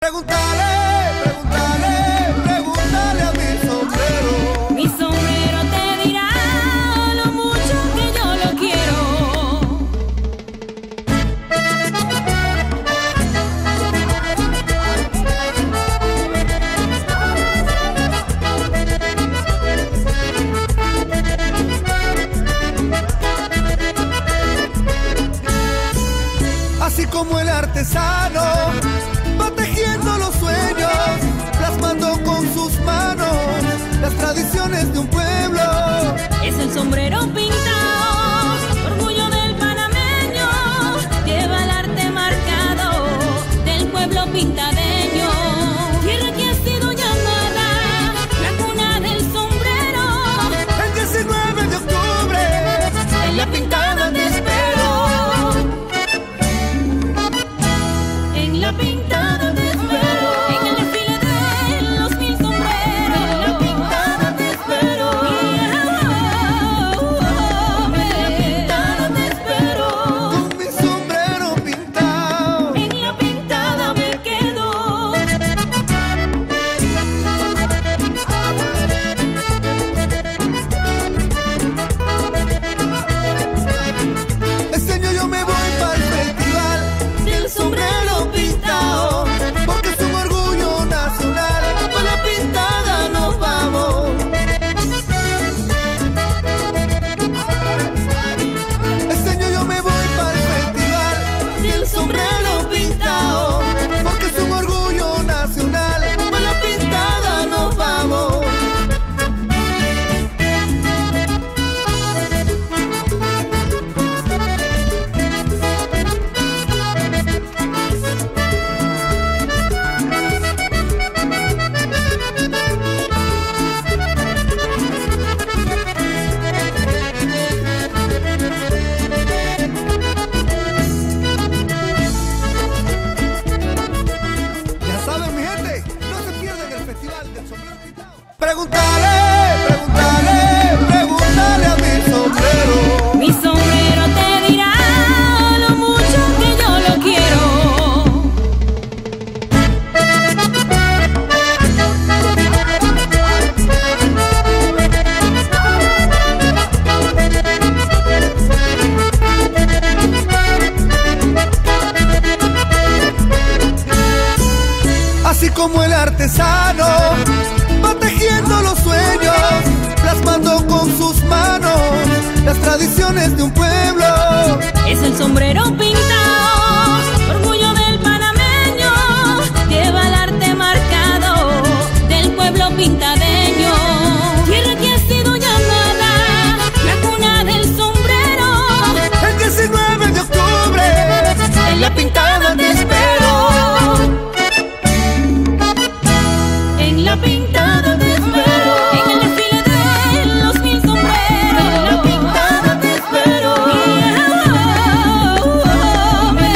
Pregúntale a mi sombrero. Mi sombrero te dirá lo mucho que yo lo quiero. Así como el artesano va tejiendo los sueños, plasmando con sus manos las tradiciones de un pueblo. Es el sombrero pintado, orgullo del panameño, lleva el arte marcado del pueblo pintadeño. Tierra que ha sido llamada la cuna del sombrero. El 19 de octubre En la pintada te espero. En la pintada te espero. En el desfile de los 1000 sombreros. En la pintada te espero. En la pintada te espero. con mi sombrero pintado. En la pintada me quedo. Este año yo me voy para el festival del sombrero pintado, porque es un orgullo nacional. Con la pintada nos vamos. Este año yo me voy para el festival del sombrero pintado, porque es un orgullo nacional. Con la pintada nos vamos. Ya saben, mi gente, no se pierdan el festival del sombrero pintado. Pregúntale a mi sombrero. Mi sombrero te dirá lo mucho que yo lo quiero. Así como el artesano va tejiendo los sueños, plasmando con sus manos las tradiciones de un pueblo. Es el sombrero pintado, orgullo del panameño, lleva el arte marcado del pueblo pintadeño. Tierra que ha sido llamada la cuna del sombrero. El 19 de octubre En la pintada te espero. En la pintada te espero. En el desfile de los 1000 sombreros. En la pintada te espero. En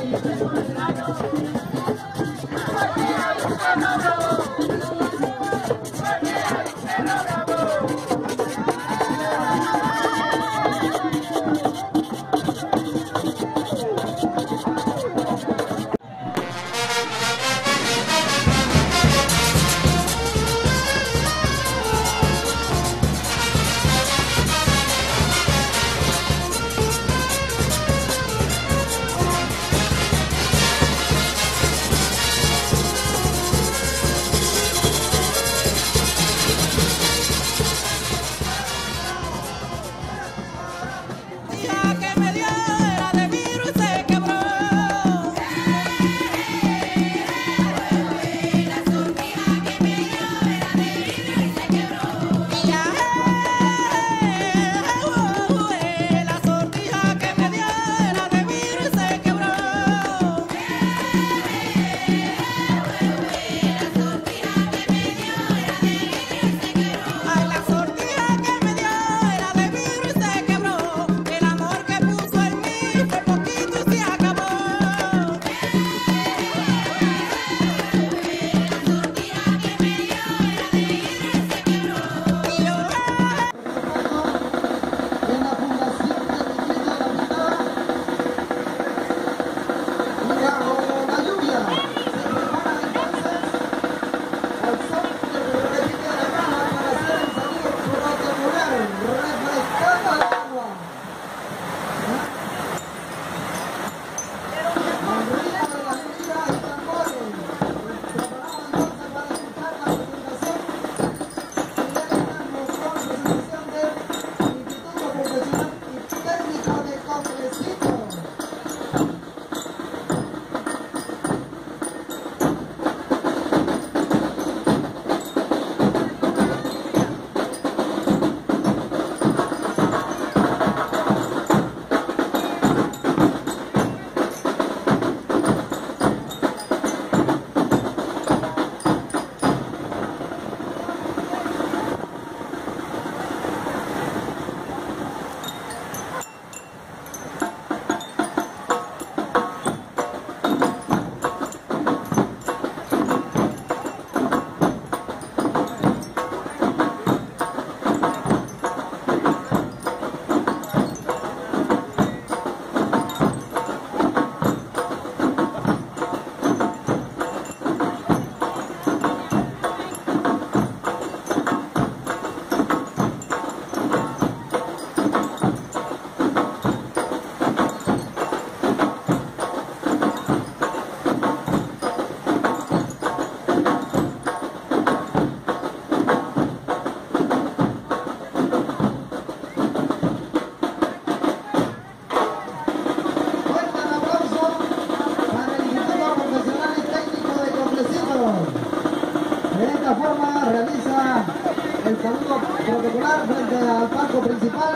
Frente al palco principal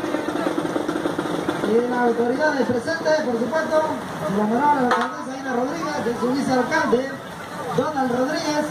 y las autoridades presentes, por supuesto, la honorable alcaldesa Ina Rodríguez, su vicealcalde Donald Rodríguez.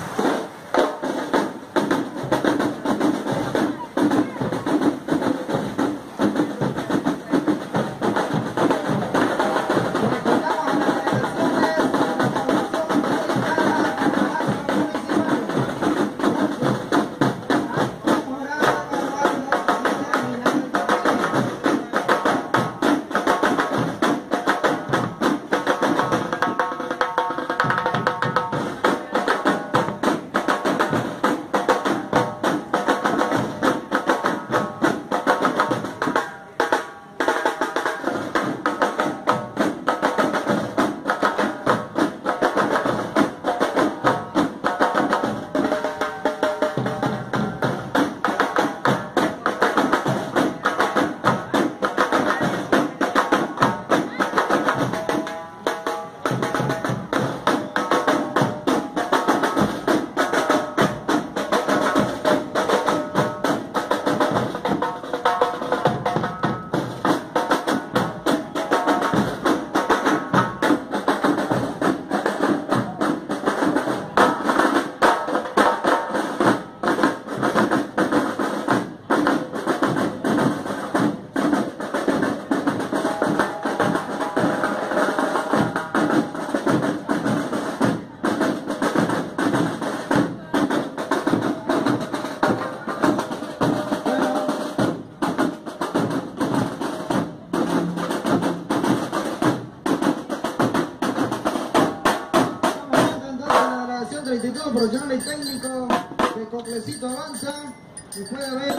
saludo profesional y técnico de Coclecito Avanza, que puede haber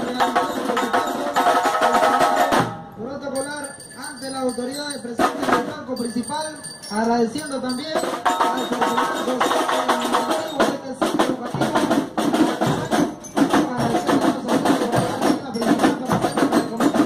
protocolar ante las autoridades presentes en el banco principal, agradeciendo también al personal docente de este centro educativo, agradeciendo a los autoridades principal presentes en el comité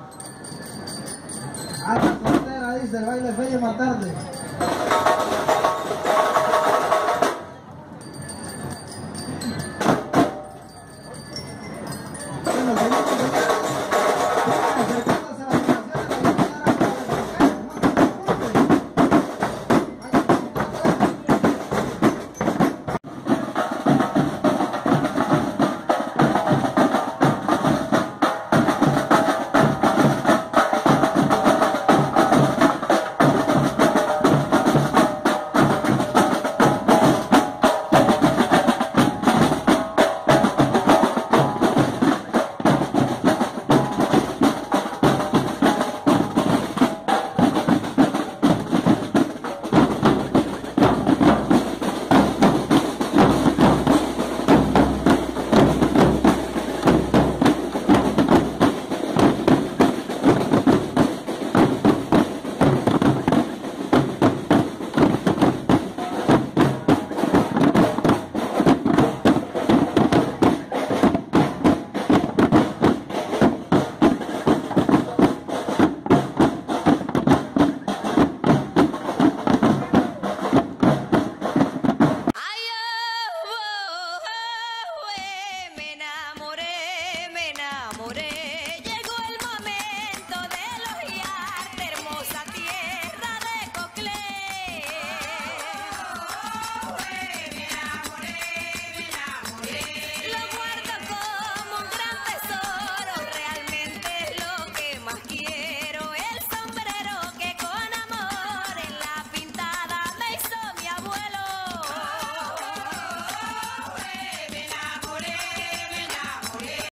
a la frontera, dice el baile feo más tarde.